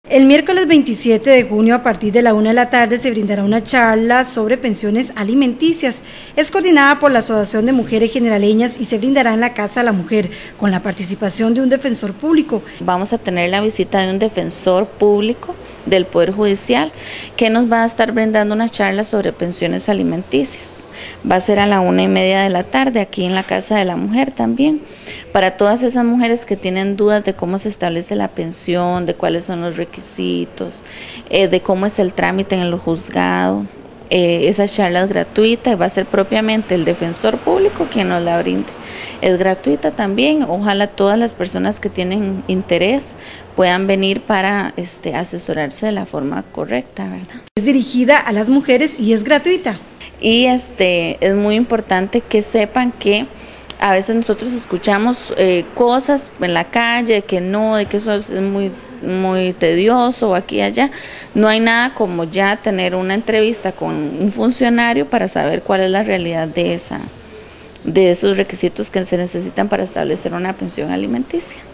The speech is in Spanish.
El miércoles 27 de junio a partir de la 1 de la tarde se brindará una charla sobre pensiones alimenticias. Es coordinada por la Asociación de Mujeres Generaleñas y se brindará en la Casa de la Mujer con la participación de un defensor público. Vamos a tener la visita de un defensor público del Poder Judicial que nos va a estar brindando una charla sobre pensiones alimenticias. Va a ser a la 1:30 de la tarde aquí en la Casa de la Mujer también, para todas esas mujeres que tienen dudas de cómo se establece la pensión, de cuáles son los requisitos, de cómo es el trámite en el juzgado. Esa charla es gratuita y va a ser propiamente el defensor público quien nos la brinde. Es gratuita también, ojalá todas las personas que tienen interés puedan venir para asesorarse de la forma correcta, ¿verdad? Es dirigida a las mujeres y es gratuita. Y es muy importante que sepan que a veces nosotros escuchamos cosas en la calle, de que eso es muy tedioso o aquí y allá. No hay nada como ya tener una entrevista con un funcionario para saber cuál es la realidad de esos requisitos que se necesitan para establecer una pensión alimenticia.